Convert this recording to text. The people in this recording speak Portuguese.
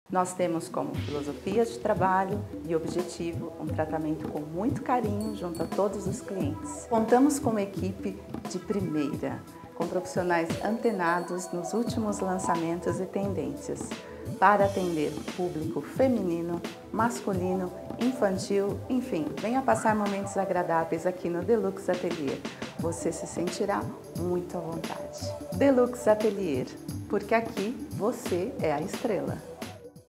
Nós temos como filosofia de trabalho e objetivo um tratamento com muito carinho junto a todos os clientes. Contamos com uma equipe de primeira, com profissionais antenados nos últimos lançamentos e tendências, para atender o público feminino, masculino, infantil, enfim, venha passar momentos agradáveis aqui no Deluxe Atelier. Você se sentirá muito à vontade. Deluxe Atelier, porque aqui você é a estrela.